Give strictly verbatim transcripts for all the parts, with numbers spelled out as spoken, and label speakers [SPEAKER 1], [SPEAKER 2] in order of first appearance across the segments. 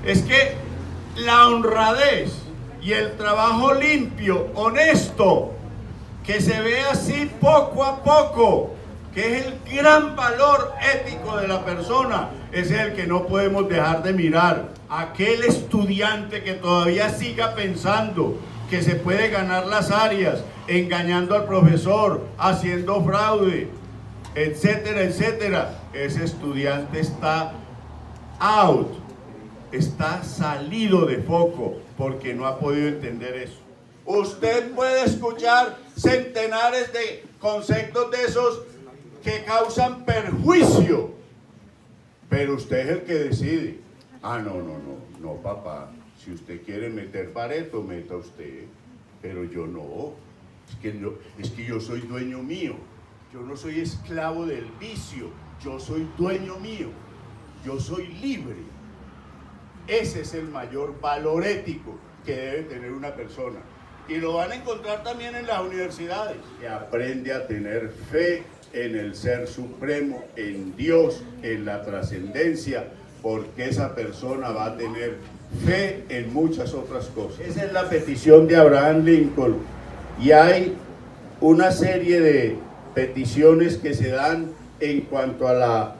[SPEAKER 1] es que la honradez y el trabajo limpio, honesto, que se ve así poco a poco, que es el gran valor ético de la persona, ese es el que no podemos dejar de mirar. Aquel estudiante que todavía siga pensando que se puede ganar las áreas, engañando al profesor, haciendo fraude, etcétera, etcétera, ese estudiante está out, está salido de foco, porque no ha podido entender eso. Usted puede escuchar centenares de conceptos de esos que causan perjuicio, pero usted es el que decide. Ah, no, no, no, no, papá, si usted quiere meter Pareto, meta usted, pero yo no, es que yo, es que yo soy dueño mío, yo no soy esclavo del vicio, yo soy dueño mío, yo soy libre. Ese es el mayor valor ético que debe tener una persona. Y lo van a encontrar también en las universidades. Que aprende a tener fe en el Ser Supremo, en Dios, en la trascendencia, porque esa persona va a tener fe en muchas otras cosas. Esa es la petición de Abraham Lincoln. Y hay una serie de peticiones que se dan en cuanto a la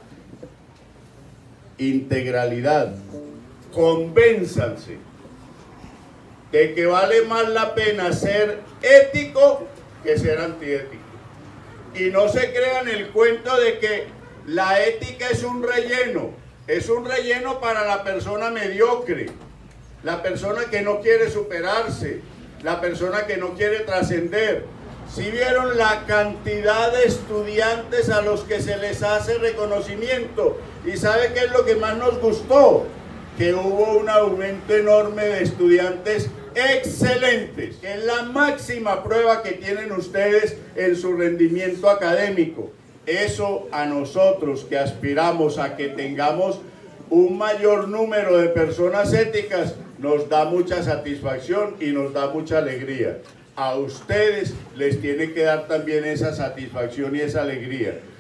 [SPEAKER 1] integralidad. Convénzanse de que vale más la pena ser ético que ser antiético. Y no se crean el cuento de que la ética es un relleno. Es un relleno para la persona mediocre, la persona que no quiere superarse, la persona que no quiere trascender. ¿Sí vieron la cantidad de estudiantes a los que se les hace reconocimiento? ¿Y sabe qué es lo que más nos gustó? Que hubo un aumento enorme de estudiantes excelentes, que es la máxima prueba que tienen ustedes en su rendimiento académico. Eso a nosotros que aspiramos a que tengamos un mayor número de personas éticas nos da mucha satisfacción y nos da mucha alegría. A ustedes les tiene que dar también esa satisfacción y esa alegría.